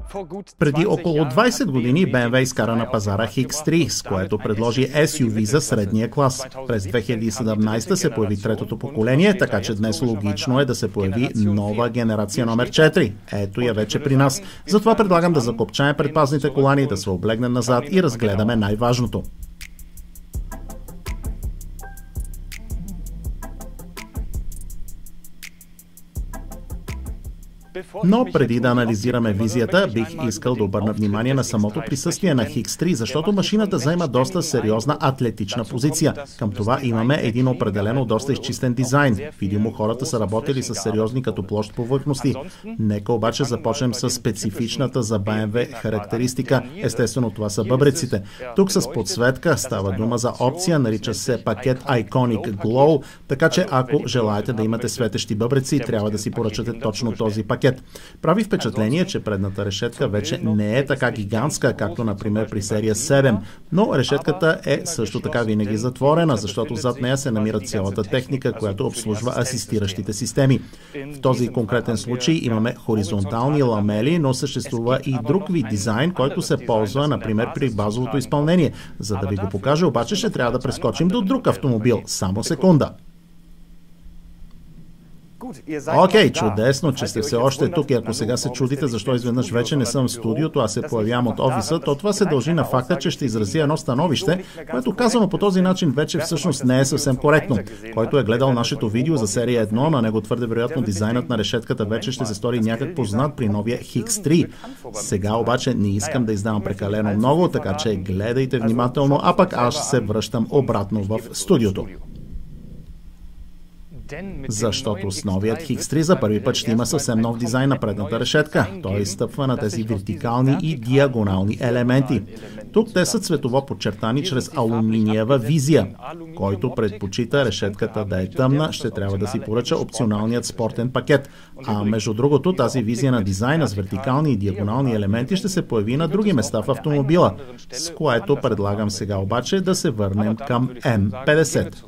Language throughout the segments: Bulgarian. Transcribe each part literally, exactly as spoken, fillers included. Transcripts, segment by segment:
Преди около двайсет години Бе Ем Ве изкара на пазара Хикс три, с което предложи Ес Ю Ви за средния клас. През две хиляди и седемнайсета се появи третото поколение, така че днес логично е да се появи нова генерация номер четири. Ето я вече при нас. Затова предлагам да закопчаем предпазните колани, да се облегнем назад и разгледаме най-важното. Но преди да анализираме визията, бих искал да обърна внимание на самото присъствие на Хикс три, защото машината заема доста сериозна атлетична позиция. Към това имаме един определено доста изчистен дизайн. Видимо, хората са работили с сериозни като площ повърхности. Нека обаче започнем с специфичната за Бе Ем Ве характеристика. Естествено, това са бъбреците. Тук с подсветка става дума за опция, нарича се пакет Iconic Glow, така че ако желаете да имате светещи бъбреци, трябва да си поръчате точно този пакет. Прави впечатление, че предната решетка вече не е така гигантска, както например при серия седем, но решетката е също така винаги затворена, защото зад нея се намира цялата техника, която обслужва асистиращите системи. В този конкретен случай имаме хоризонтални ламели, но съществува и друг вид дизайн, който се ползва, например, при базовото изпълнение. За да ви го покажа, обаче ще трябва да прескочим до друг автомобил. Само секунда. Окей, okay, чудесно, че сте все още тук и ако сега се чудите защо изведнъж вече не съм в студиото, а се появявам от офиса, то това се дължи на факта, че ще изразя едно становище, което казано по този начин вече всъщност не е съвсем коректно. Който е гледал нашето видео за серия едно, на него твърде вероятно дизайнът на решетката вече ще се стори някак познат при новия Хикс три. Сега обаче не искам да издавам прекалено много, така че гледайте внимателно, а пък аз се връщам обратно в студиото. Защото с новият Хикс три за първи път ще има съвсем нов дизайн на предната решетка. Той изстъпва на тези вертикални и диагонални елементи. Тук те са цветово подчертани чрез алуминиева визия. Който предпочита решетката да е тъмна, ще трябва да си поръча опционалният спортен пакет. А между другото, тази визия на дизайна с вертикални и диагонални елементи ще се появи на други места в автомобила, с което предлагам сега обаче да се върнем към Ем петдесет.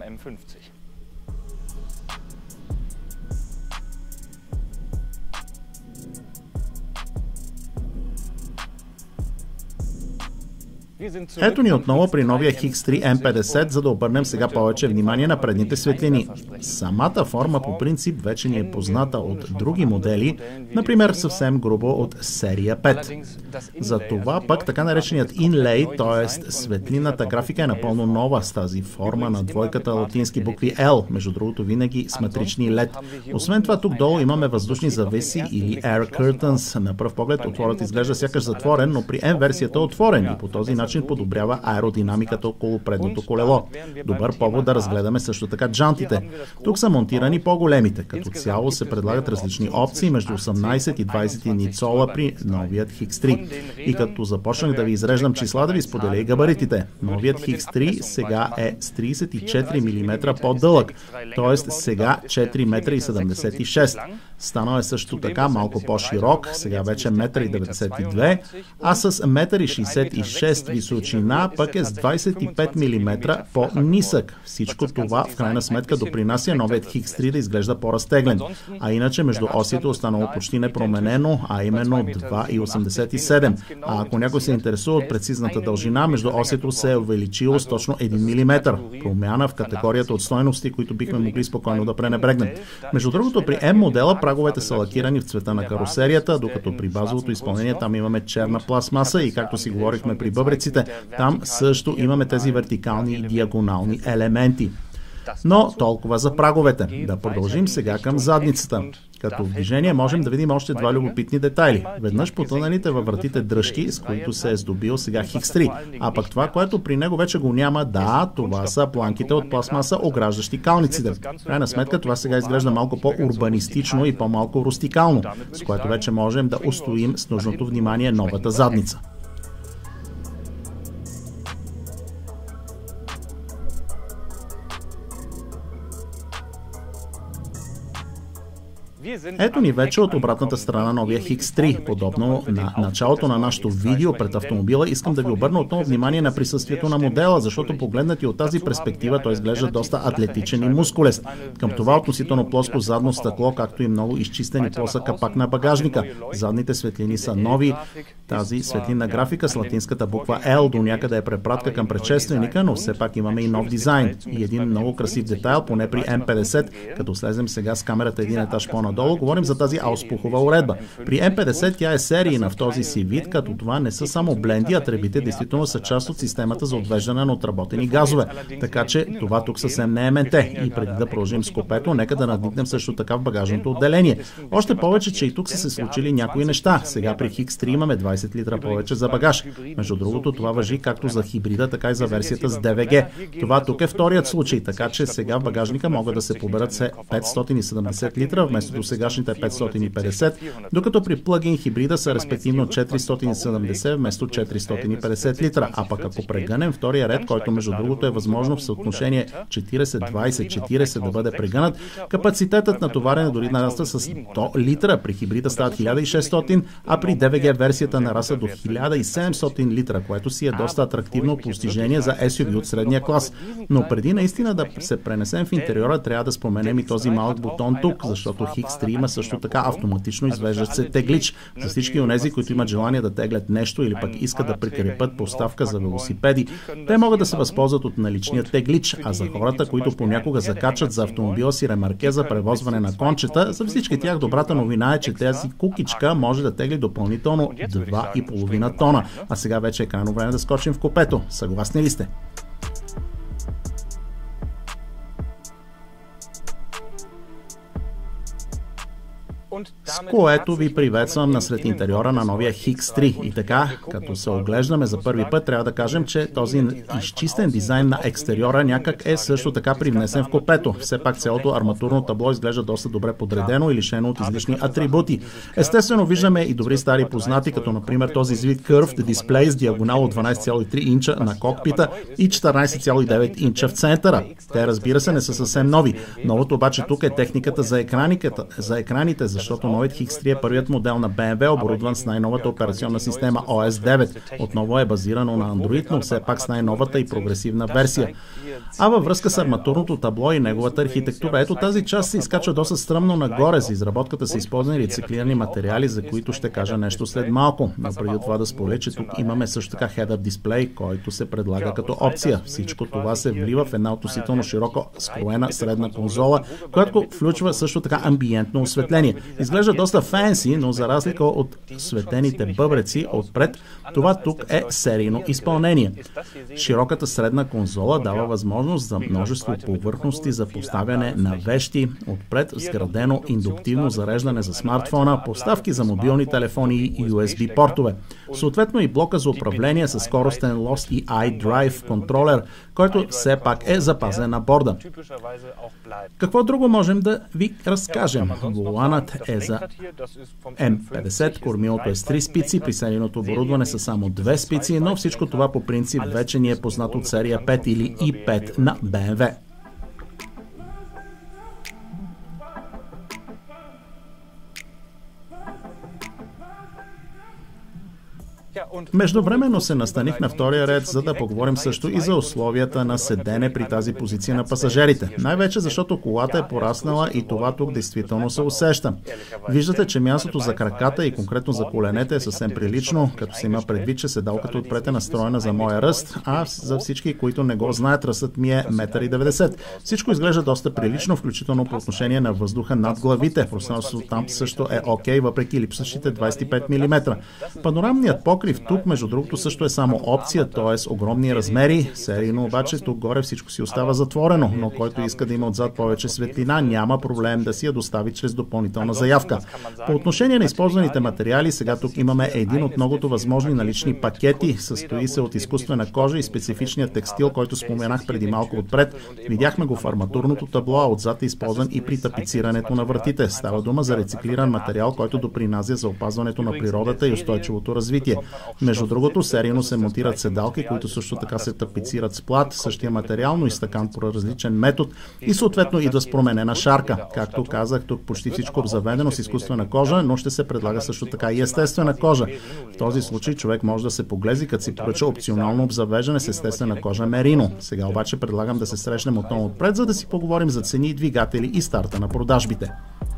Ето ни отново при новия Хикс три Ем петдесет, за да обърнем сега повече внимание на предните светлини. Самата форма по принцип вече ни е позната от други модели, например съвсем грубо от серия пет. За това пък така нареченият инлей, т.е. светлинната графика е напълно нова с тази форма на двойката латински букви L, между другото винаги с матрични лед. Освен това тук долу имаме въздушни завеси или Air Curtains. На пръв поглед отворът изглежда сякаш затворен, но при М версията е отворен и по този начин подобрява аеродинамиката около предното колело. Добър повод да разгледаме също така джантите. Тук са монтирани по-големите. Като цяло се предлагат различни опции между осемнайсет и двайсет и едно цола при новият Хикс три. И като започнах да ви изреждам числа, да ви споделя и габаритите. Новият Хикс три сега е с трийсет и четири милиметра по-дълъг, т.е. сега четири метра и седемдесет и шест. Станал е също така малко по-широк, сега вече едно деветдесет и две, а с едно шейсет и шест височина пък е с двайсет и пет милиметра по-нисък. Всичко това в крайна сметка допринася новият Хикс три да изглежда по-разтеглен. А иначе между осите останало почти непроменено, а именно два и осемдесет и седем. А ако някой се интересува от прецизната дължина, между осето се е увеличило с точно един милиметър. Промяна в категорията от стойности, които бихме могли спокойно да пренебрегнем. Между другото, при М модела праговете са лакирани в цвета на карусерията, докато при базовото изпълнение там имаме черна пластмаса и както си говорихме при бъбреците, там също имаме тези вертикални и диагонални елементи. Но толкова за праговете. Да продължим сега към задницата. Като в движение можем да видим още два любопитни детайли. Веднъж потъналите във вратите дръжки, с които се е здобил сега Хикс три. А пък това, което при него вече го няма, да, това са планките от пластмаса, ограждащи калниците. В крайна сметка това сега изглежда малко по-урбанистично и по-малко рустикално, с което вече можем да устоим с нужното внимание новата задница. Ето ни вече от обратната страна на новия Хикс три. Подобно на началото на нашото видео пред автомобила, искам да ви обърна отново внимание на присъствието на модела, защото погледнати от тази перспектива той изглежда доста атлетичен и мускулест. Към това относително плоско задно стъкло, както и много изчистен и плосък капак на багажника. Задните светлини са нови. Тази светлинна графика с латинската буква L до някъде е препратка към предшественика, но все пак имаме и нов дизайн. И един много красив детайл, поне при М петдесет, като слезем сега с камерата един етаж по-надолу, говорим за тази ауспухова уредба. При М петдесет тя е серийна в този си вид, като това не са само бленди, а тръбите действително са част от системата за отвеждане на отработени газове. Така че това тук съвсем не е менте. И преди да продължим с купето, нека да надникнем също така в багажното отделение. Още повече, че и тук са се случили някои неща. Сега при Хикс три имаме двайсет литра повече за багаж. Между другото, това важи както за хибрида, така и за версията с Д В Г. Това тук е вторият случай, така че сега в багажника могат да се поберат се петстотин и седемдесет литра вместо до сегашните петстотин и петдесет, докато при плъгин хибрида са респективно четиристотин и седемдесет вместо четиристотин и петдесет литра. А пък ако прегънем втория ред, който между другото е възможно в съотношение четирийсет двайсет четирийсет да бъде прегънат, капацитетът на товарене дори нараства с сто литра. При хибрида стават хиляда и шестстотин, а при Д В Г версията нараства до хиляда и седемстотин литра, което си е доста атрактивно постижение за Ес Ю Ви от средния клас. Но преди наистина да се пренесем в интериора, трябва да споменем и този малък бутон тук, защото Хикс три има също така автоматично извеждащ се теглич. За всички онези, които имат желание да теглят нещо или пък искат да прикрепят поставка за велосипеди, те могат да се възползват от наличния теглич, а за хората, които понякога закачат за автомобила си ремарке за превозване на кончета, за всички тях добрата новина е, че тази кукичка може да тегли допълнително два и половина тона. А сега вече е крайно време да скочим в купето. Съгласни ли сте? С което ви приветствам насред интериора на новия Хикс три. И така, като се оглеждаме за първи път, трябва да кажем, че този изчистен дизайн на екстериора някак е също така привнесен в купето. Все пак цялото арматурно табло изглежда доста добре подредено и лишено от излишни атрибути. Естествено, виждаме и добри стари познати, като например този звит Curved дисплей с диагонал от дванайсет цяло и три инча на кокпита и четиринайсет цяло и девет инча в центъра. Те, разбира се, не са съвсем нови. Новото обаче тук е техниката за екраните, за екраните, защото новият Хикс три е първият модел на Б М В, оборудван с най-новата операционна система О Ес девет. Отново е базирано на Android, но все пак с най-новата и прогресивна версия. А във връзка с арматурното табло и неговата архитектура, ето тази част се изкачва доста стръмно нагоре. За изработката са използвани рециклирани материали, за които ще кажа нещо след малко. Но преди това да споделя, че тук имаме също така head-up дисплей, който се предлага като опция. Всичко това се влива в една относително широко скроена средна конзола, която включва също така амбиентно осветление. Изглежда доста фенси, но за разлика от светените бъбреци отпред, това тук е серийно изпълнение. Широката средна конзола дава възможност за множество повърхности за поставяне на вещи, отпред сградено индуктивно зареждане за смартфона, поставки за мобилни телефони и Ю Ес Би портове. Съответно и блока за управление с скоростен лост и iDrive контролер, който все пак е запазен на борда. Какво друго можем да ви разкажем? Воланът е за М петдесет, кормилото е с три спици, присъединеното оборудване са само две спици, но всичко това по принцип вече ни е познато от серия пет или И пет на Б М В. Междувременно се настаних на втория ред, за да поговорим също и за условията на седене при тази позиция на пасажирите. Най-вече защото колата е пораснала и това тук действително се усеща. Виждате, че мястото за краката и конкретно за коленете е съвсем прилично, като се има предвид, че седалката отпред е настроена за моя ръст, а за всички, които не го знаят, ръстът ми е едно и деветдесет метра. Всичко изглежда доста прилично, включително по отношение на въздуха над главите. Пространството там също е окей, въпреки липсващите двайсет и пет милиметра. Панорамният покрив тук, между другото, също е само опция, т.е. огромни размери. Серийно обаче тук горе всичко си остава затворено, но който иска да има отзад повече светлина, няма проблем да си я достави чрез допълнителна заявка. По отношение на използваните материали, сега тук имаме един от многото възможни налични пакети. Състои се от изкуствена кожа и специфичният текстил, който споменах преди малко отпред. Видяхме го в арматурното табло, а отзад е използван и при тапицирането на вратите. Става дума за рециклиран материал, който допринася за опазването на природата и устойчивото развитие. Между другото, серийно се монтират седалки, които също така се тапицират с плат, същия материал, но изтъкан по различен метод и съответно идва с променена шарка. Както казах, тук почти всичко обзаведено с изкуствена кожа, но ще се предлага също така и естествена кожа. В този случай човек може да се поглези, като си поръча опционално обзавеждане с естествена кожа мерино. Сега обаче предлагам да се срещнем отново отпред, за да си поговорим за цени, двигатели и старта на продажбите.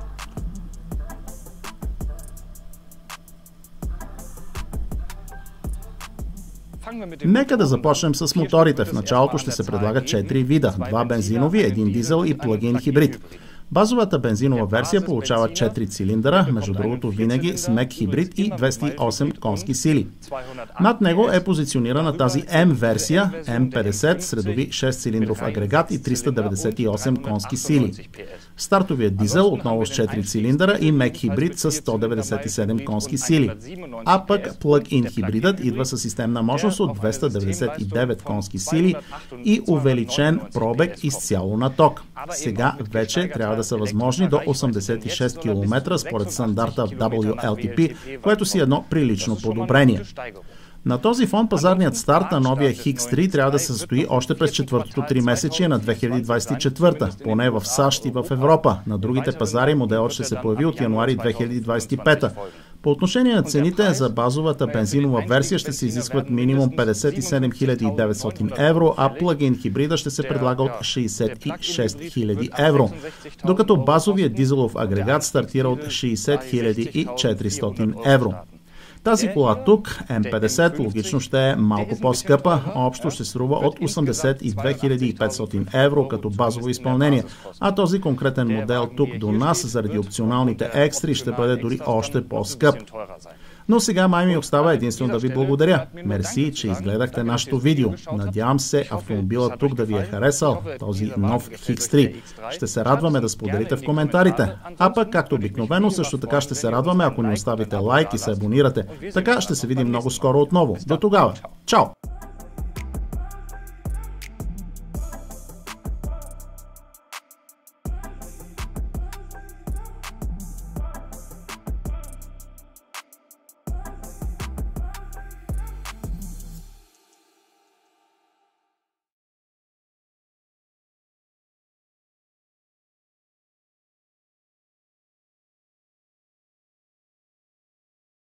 Нека да започнем с моторите. В началото ще се предлагат четири вида. Два бензинови, един дизел и плагин хибрид. Базовата бензинова версия получава четири цилиндъра, между другото винаги с мек хибрид и двеста и осем конски сили. Над него е позиционирана тази М версия, М петдесет, средови шест цилиндров агрегат и триста деветдесет и осем конски сили. Стартовият дизел отново с четири цилиндъра и мек хибрид с сто деветдесет и седем конски сили. А пък плъг-ин хибридът идва с системна мощност от двеста деветдесет и девет конски сили и увеличен пробег изцяло на ток. Сега вече трябва да са възможни до осемдесет и шест километра според стандарта в дабъл ю ел ти пи, което си е едно прилично подобрение. На този фон пазарният старт на новия Хикс три трябва да се състои още през четвъртото тримесечие на две хиляди двадесет и четвърта, поне в САЩ и в Европа. На другите пазари моделът ще се появи от януари две хиляди двадесет и пета. По отношение на цените, за базовата бензинова версия ще се изискват минимум петдесет и седем хиляди и деветстотин евро, а плагин хибрида ще се предлага от шейсет и шест хиляди евро, докато базовият дизелов агрегат стартира от шейсет хиляди и четиристотин евро. Тази кола тук, М петдесет, логично ще е малко по-скъпа, общо ще струва от осемдесет и две хиляди и петстотин евро като базово изпълнение, а този конкретен модел тук до нас, заради опционалните екстри, ще бъде дори още по-скъп. Но сега май ми остава единствено да ви благодаря. Мерси, че изгледахте нашето видео. Надявам се автомобилът тук да ви е харесал, този нов Хикс три. Ще се радваме да споделите в коментарите. А пък, както обикновено, също така ще се радваме, ако ни оставите лайк и се абонирате. Така ще се видим много скоро отново. До тогава. Чао!